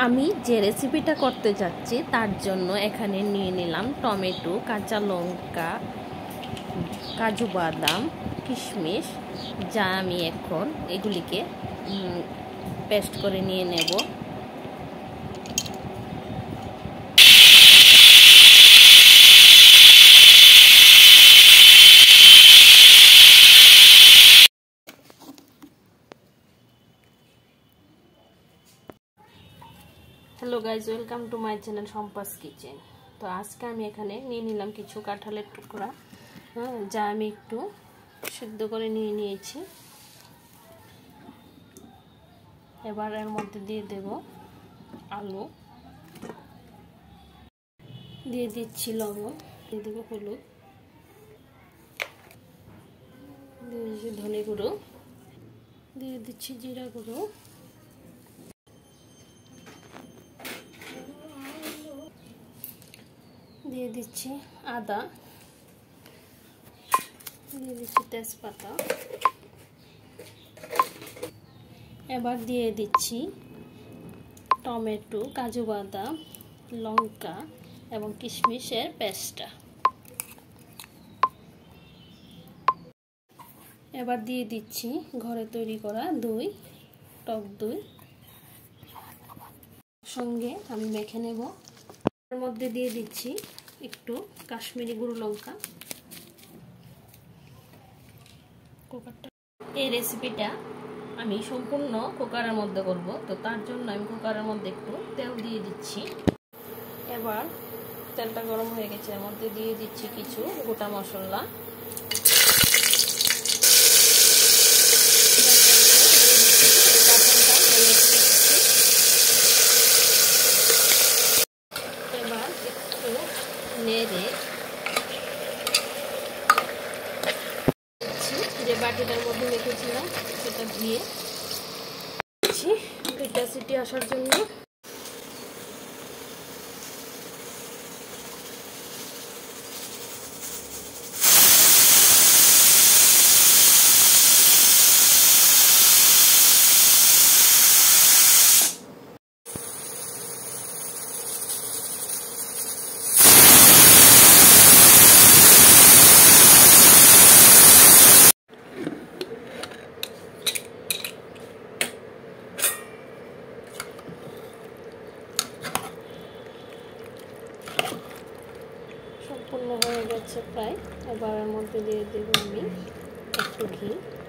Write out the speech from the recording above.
আমি যে রেসিপিটা করতে যাচ্ছি তার জন্য এখানে নিয়ে নিলাম টমেটো, কাঁচা লঙ্কা, কাজু বাদাম, কিশমিশ, যা আমি এখন এগুলিকে পেস্ট করে নিয়ে নেব। Hello guys, welcome to my channel সম্পাস কিচেন। তো আজকে আমি এখানে নিয়ে নিলাম কিছু কাঁঠালের টুকরা, যা আমি একটু সিদ্ধ করে নিয়ে নিয়েছি। এবার এর মধ্যে দিয়ে দেব আলু, দিয়ে দিচ্ছি লবণ, দিয়ে দেবো হলুদ, দিয়ে দিচ্ছি ধনে গুঁড়ো, দিয়ে দিচ্ছি জিরা গুঁড়ো, দিয়ে দিচ্ছি আদা, দিয়ে দিচ্ছি তেজপাতা। এবার দিয়ে দিচ্ছি টমেটো, কাজু বাদাম, লঙ্কা এবং কিশমিশের পেস্টটা। এবার দিয়ে দিচ্ছি ঘরে তৈরি করা দই, টক দই, সঙ্গে আমি মেখে নেব। এর মধ্যে দিয়ে দিচ্ছি একটু কাশ্মীরি গুঁড়ো লঙ্কা। এই রেসিপিটা আমি সম্পূর্ণ কুকারের মধ্যে করব, তো তার জন্য আমি কুকারের মধ্যে একটু তেল দিয়ে দিচ্ছি। এবার তেলটা গরম হয়ে গেছে, এর মধ্যে দিয়ে দিচ্ছি কিছু গোটা মশলা। এবার একটু নেড়ে যে বাটিটার মধ্যে রেখেছিলাম সেটা দিয়ে দুইটা সিটি আসার জন্য। সম্পূর্ণ হয়ে গেছে প্রায়। এবার এর মধ্যে দিয়ে দেব আমি একটু ঘি।